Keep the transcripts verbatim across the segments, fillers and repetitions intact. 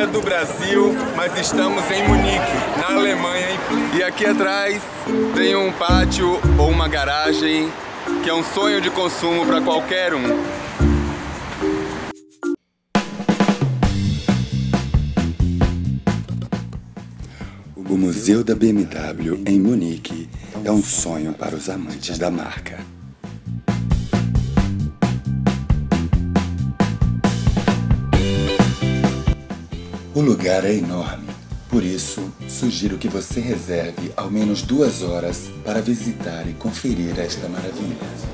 do Brasil, mas estamos em Munique, na Alemanha. E aqui atrás tem um pátio ou uma garagem que é um sonho de consumo para qualquer um. O Museu da B M W em Munique é um sonho para os amantes da marca. O lugar é enorme, por isso sugiro que você reserve ao menos duas horas para visitar e conferir esta maravilha.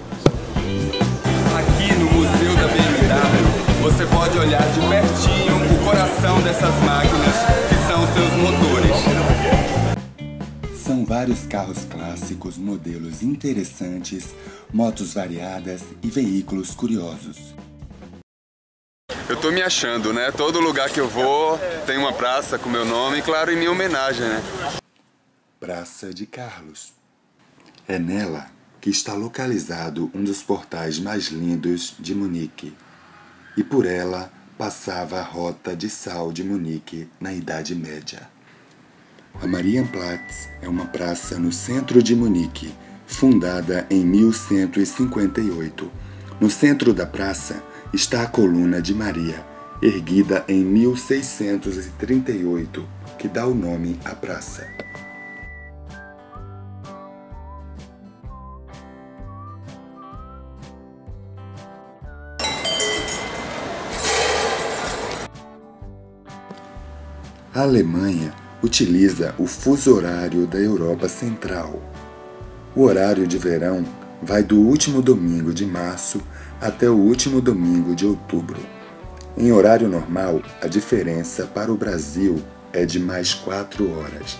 Aqui no Museu da B M W você pode olhar de pertinho o coração dessas máquinas, que são seus motores. São vários carros clássicos, modelos interessantes, motos variadas e veículos curiosos. Eu tô me achando, né? Todo lugar que eu vou tem uma praça com meu nome, e claro, em minha homenagem, né? Praça de Carlos. É nela que está localizado um dos portais mais lindos de Munique. E por ela passava a Rota de Sal de Munique na Idade Média. A Marienplatz é uma praça no centro de Munique, fundada em mil cento e cinquenta e oito. No centro da praça está a Coluna de Maria, erguida em mil seiscentos e trinta e oito, que dá o nome à praça. A Alemanha utiliza o fuso horário da Europa Central. O horário de verão vai do último domingo de março até o último domingo de outubro. Em horário normal, a diferença para o Brasil é de mais quatro horas.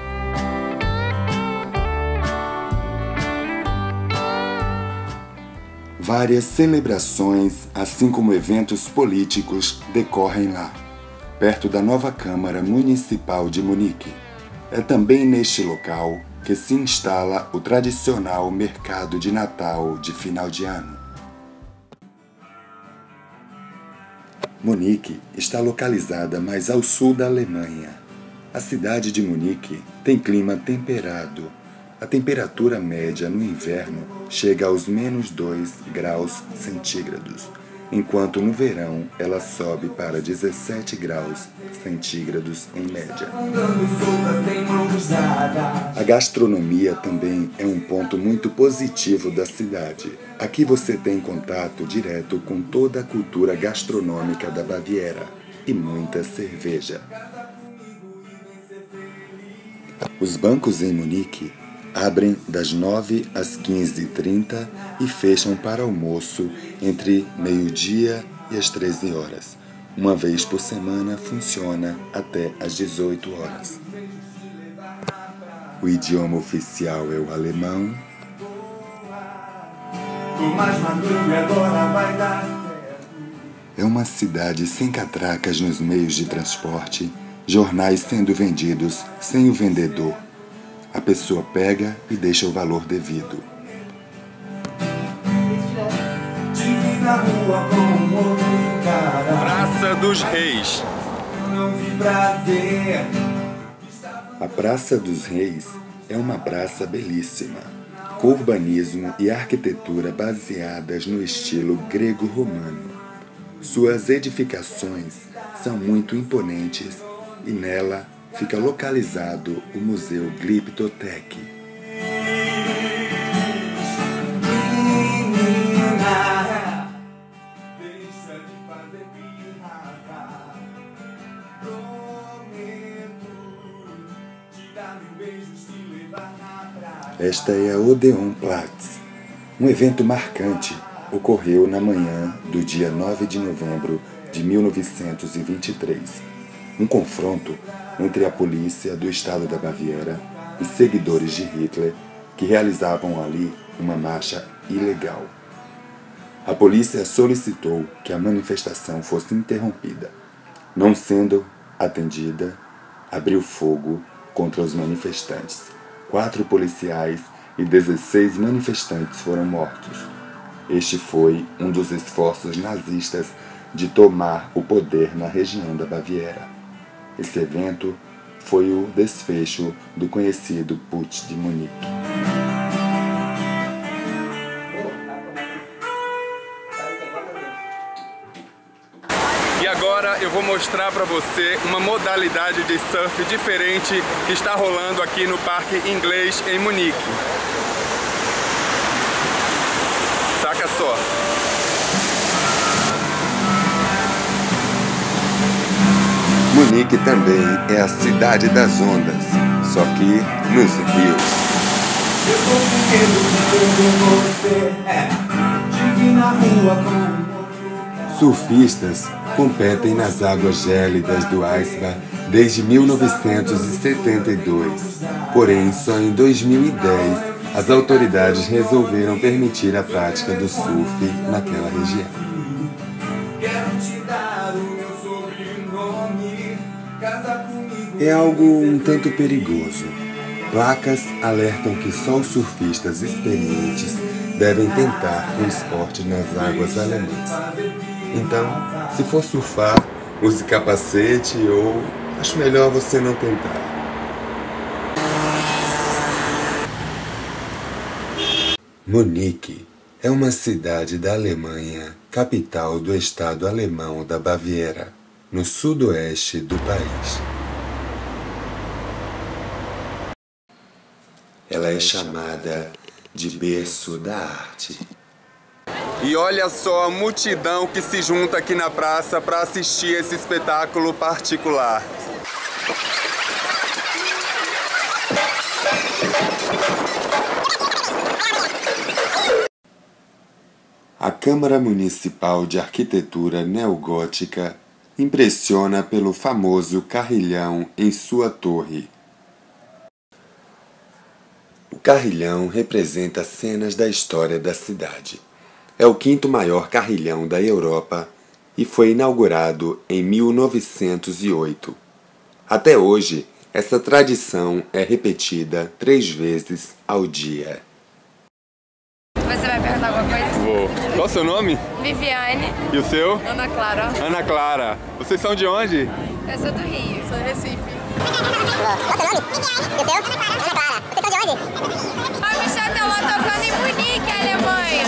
Várias celebrações, assim como eventos políticos, decorrem lá, perto da nova Câmara Municipal de Munique. É também neste local que se instala o tradicional mercado de Natal de final de ano. Munique está localizada mais ao sul da Alemanha. A cidade de Munique tem clima temperado. A temperatura média no inverno chega aos menos dois graus centígrados, enquanto no verão ela sobe para dezessete graus centígrados em média. A gastronomia também é um ponto muito positivo da cidade. Aqui você tem contato direto com toda a cultura gastronômica da Baviera e muita cerveja. Os bancos em Munique abrem das nove às quinze e trinta e fecham para almoço entre meio-dia e as treze horas. Uma vez por semana funciona até às dezoito horas. O idioma oficial é o alemão. É uma cidade sem catracas nos meios de transporte, jornais sendo vendidos sem o vendedor. A pessoa pega e deixa o valor devido. Praça dos Reis. A Praça dos Reis é uma praça belíssima, com urbanismo e arquitetura baseadas no estilo grego-romano. Suas edificações são muito imponentes e nela fica localizado o Museu Glyptotek. Esta é a Odeonplatz. Um evento marcante ocorreu na manhã do dia nove de novembro de mil novecentos e vinte e três. Um confronto entre a polícia do estado da Baviera e seguidores de Hitler que realizavam ali uma marcha ilegal. A polícia solicitou que a manifestação fosse interrompida. Não sendo atendida, abriu fogo contra os manifestantes. Quatro policiais e dezesseis manifestantes foram mortos. Este foi um dos esforços nazistas de tomar o poder na região da Baviera. Esse evento foi o desfecho do conhecido Putsch de Munique. E agora eu vou mostrar para você uma modalidade de surf diferente que está rolando aqui no Parque Inglês em Munique. Saca só! Munique também é a cidade das ondas, só que nos rios. Eu tô com medo de você, é, de vir na rua com... Surfistas competem nas águas gélidas do Eisbach desde mil novecentos e setenta e dois. Porém, só em dois mil e dez, as autoridades resolveram permitir a prática do surf naquela região. É algo um tanto perigoso. Placas alertam que só os surfistas experientes devem tentar o esporte nas águas alemãs. Então, se for surfar, use capacete ou acho melhor você não tentar. Munique é uma cidade da Alemanha, capital do estado alemão da Baviera, no sudoeste do país. Ela é chamada de berço da arte. E olha só a multidão que se junta aqui na praça para assistir esse espetáculo particular. A Câmara Municipal de Arquitetura Neogótica impressiona pelo famoso carrilhão em sua torre. O carrilhão representa cenas da história da cidade. É o quinto maior carrilhão da Europa e foi inaugurado em mil novecentos e oito. Até hoje, essa tradição é repetida três vezes ao dia. Você vai perguntar alguma coisa? Vou. Qual é o seu nome? Viviane. E o seu? Ana Clara. Ana Clara. Vocês são de onde? Eu sou do Rio. Sou de Recife. Qual é o seu nome? Viviane. E o seu? Ana Clara. Ana Clara. Vocês são de onde? A Michelle tá lá tocando em Munique, Alemanha.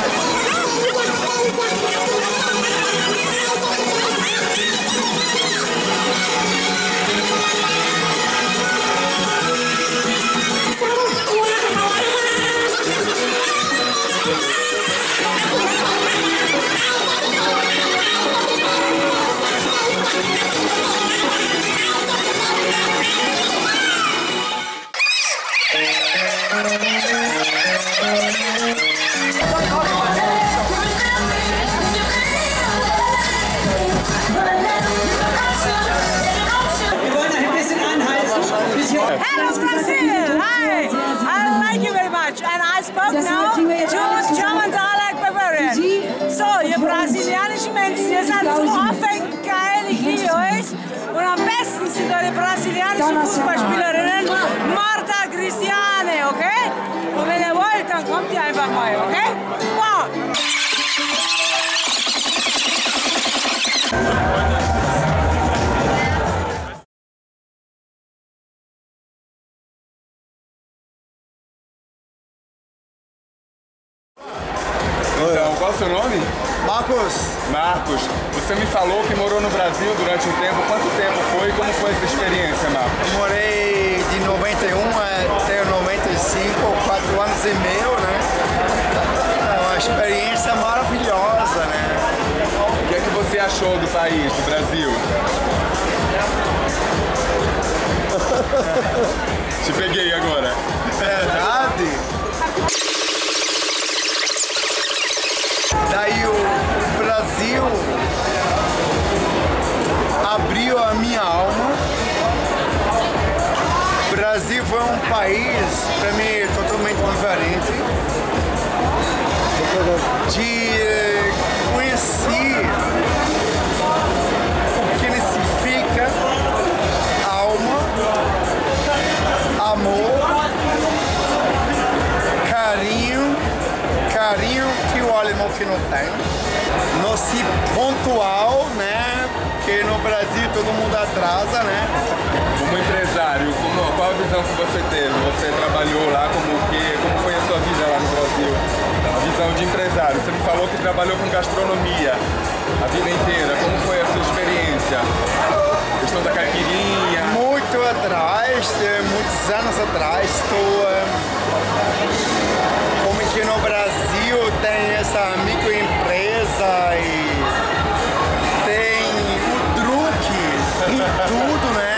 Hello Brazil! Hi! I like you very much and I spoke now two German dialect Bavarian. So, ihr brasilianischen Menschen, ihr seid so aufregend geil, ich liebe euch. Und am besten sind eure brasilianischen Fußballspielerinnen Marta Cristiane, okay? Und wenn ihr wollt, dann kommt ihr einfach mal, okay? Wow! Então, qual é o seu nome? Marcos. Marcos. Você me falou que morou no Brasil durante um tempo. Quanto tempo foi e como foi essa experiência, Marcos? Eu morei de noventa e um até noventa e cinco, quatro anos e meio, né? É uma experiência maravilhosa, né? O que é que você achou do país, do Brasil? Te peguei agora. Verdade? Daí o Brasil abriu a minha alma. O Brasil foi um país, para mim, totalmente diferente. De conhecer o que significa alma, amor, carinho, carinho que o alemão que não tem. Não se pontual, né? porque no Brasil todo mundo atrasa, né? Como empresário, como, qual a visão que você teve? Você trabalhou lá, como, que, como foi a sua vida lá no Brasil? A visão de empresário. Você me falou que trabalhou com gastronomia a vida inteira. Como foi a sua experiência? Questão da caipirinha? Muito atrás, muitos anos atrás, estou... Como que no Brasil tem essa microempresa e tem o truque em tudo, né?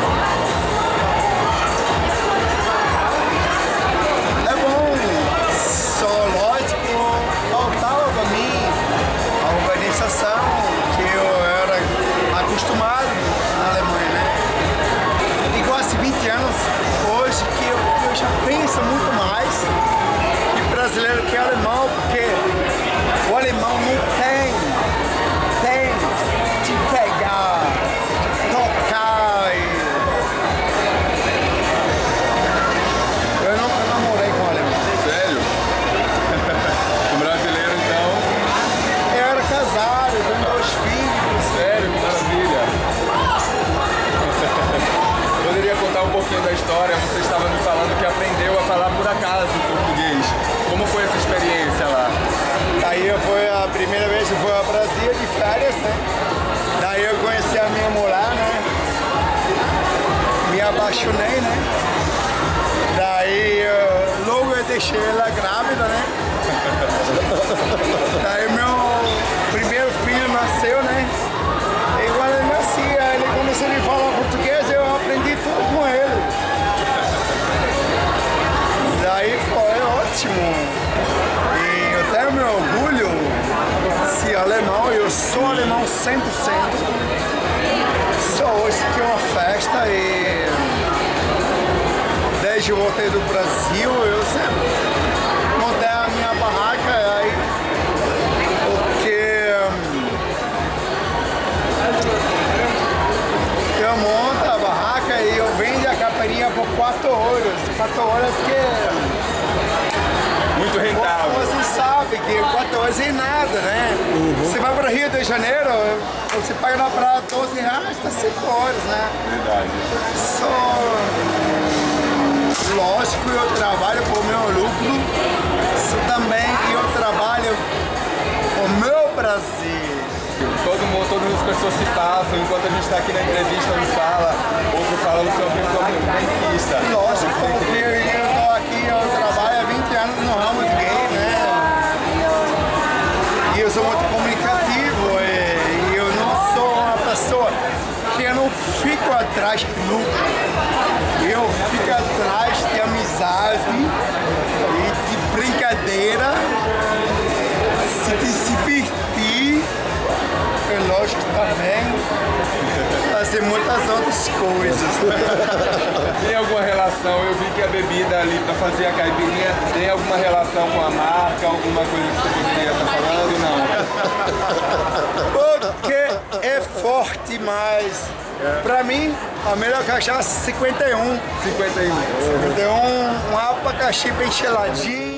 É bom, só lógico, faltava para mim a organização que eu era acostumado na Alemanha, né? E quase vinte anos hoje que eu, eu já penso muito mais que brasileiro que alemão, porque o alemão não tem, tem de pegar, tocar e... Eu nunca namorei com o alemão. Sério? O brasileiro, então? Eu era casado, eu tenho dois filhos. Sério? Que maravilha! Poderia contar um pouquinho da história? Você estava me falando que aprendeu a falar por acaso português. Como foi essa experiência lá? Aí foi a primeira vez que eu fui ao Brasil de férias, né? Daí eu conheci a minha mulher, né? Me apaixonei, né? Daí eu, logo eu deixei ela grávida, né? Daí meu primeiro filho nasceu, né? E quando ele nascia, ele começou a falar português, eu aprendi tudo com ele. Daí foi ótimo. E eu tenho meu orgulho de ser alemão, eu sou alemão cem por cento. Só hoje que é uma festa e desde que eu voltei do Brasil, eu sempre montei a minha barraca aí, porque eu monto a barraca e eu vendo a caipirinha por quatro horas. Quatro horas que... Muito rentável. Você sabe que quatro horas é nada, né? Uhum. Você vai para o Rio de Janeiro, você paga na praia doze reais, tá cinco horas, né? Verdade. Só... Lógico, eu trabalho com o meu lucro, isso também eu trabalho com o meu Brasil. Todo mundo, todas as pessoas que passam, enquanto a gente está aqui na entrevista, um fala, outro fala do seu benquista. Lógico, porque eu estou aqui, eu trabalho há vinte anos no ramo de game, né? E eu sou muito comunicativo e eu não sou uma pessoa que eu não fico atrás de lucro. Eu fico atrás de amizade e de brincadeira, se divertir. É lógico também fazer muitas outras coisas. Tem alguma relação? Eu vi que a bebida ali para fazer a caipirinha tem alguma relação com a marca, alguma coisa que você poderia estar falando? Não. Porque é forte, mas para mim a melhor cachaça é cinquenta e um. cinquenta e um. cinquenta e um, um abacaxi bem geladinho.